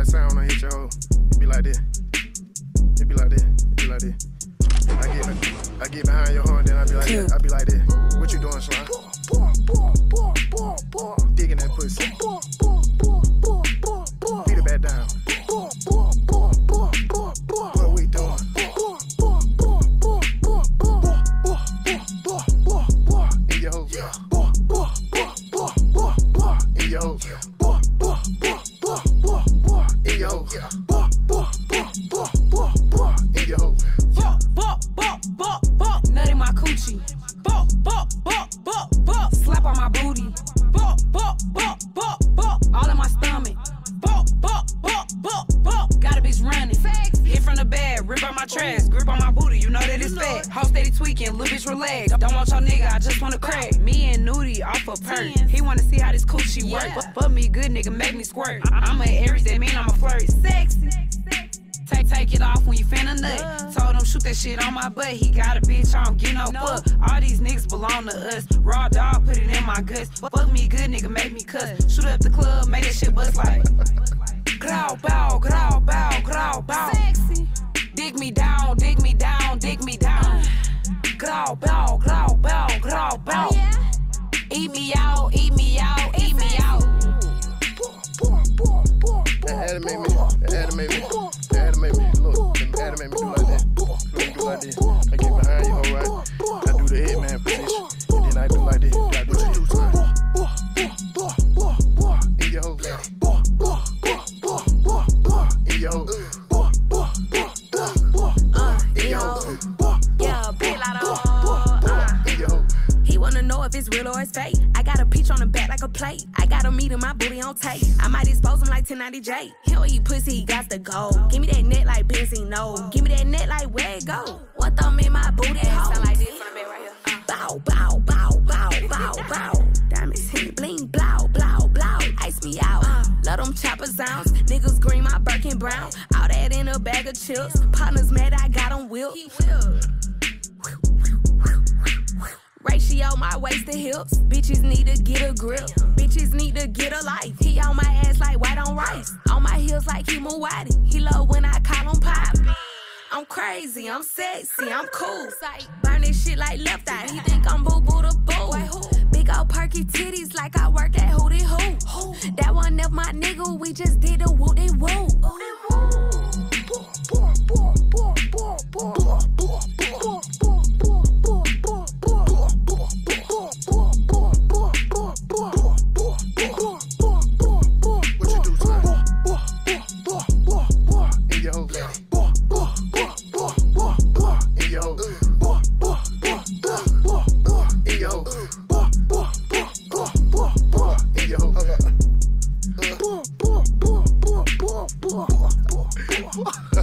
sound when I hit your hoe. It be like this. It be like this. It be like this. I get behind your horn, then I be like this. I be like this. What you doing, Slime? Digging that pussy. Beat it back down. What we doing? In your hoe. In your hoe. In your hoe. In your hoe. Nut in my coochie. Slap on my booty. All in my stomach. Got a bitch running. Hit from the bed, rip out my trash, grip on my booty, you know that it's fat. Hoe steady tweaking, little bitch relax. Don't want your nigga, I just wanna crack. Me and Nudy off a perk. He wanna see how this coochie work. Fuck me good nigga, make me squirt. I'm a Aries, that mean I'm a flirt. Sexy. Take it off when you finna nut. Told him shoot that shit on my butt. He got a bitch, I don't get no fuck. All these niggas belong to us. Raw dog, put it in my guts. Fuck me good nigga, make me cuss. Shoot up the club, make that shit bust like growl, bow, growl, bow, growl, bow. Sexy. Dig me down, dig me down, dig me down. Growl, bow, growl, bow, growl, bow. Eat me out, eat me out, eat me out. That animate me. That animate me. That animate me. Look, that animate me do like that. Let me do like this. I get behind you, hoe, right? I do the hitman position. And then I do like this. I do what you do, son. In your hoe. In your hoe. In your hoe. Yeah, big Latto. In your hoe. He wanna know if it's real or it's fake. I got a peach on the back like a plate. I got a meat in my booty on tape. I might expose him like 1090J. He don't eat pussy, he got to go. Give me that net like Benzino. Give me that net like where it go. One thumb in my booty hole. Sound like this from the bed right here. Bow, bow, bow, bow, bow, bow. Diamonds hit bling, blow, blow, blow. Ice me out. Love them chopper sounds. Niggas green, my Birkin brown. All that in a bag of chips. Partners mad, I got them whipped. Ratio my waist to hips. Bitches need to get a grip. Bitches need to get a life. He on my ass like white on rice. On my heels like he Muwadi. He love when I call him pop. I'm crazy, I'm sexy, I'm cool. Burn this shit like left eye. He think I'm boo boo the boo. Big old perky titties like I work at Hootie Hoo. That one never my nigga. We just did a woo de woo. Whoa.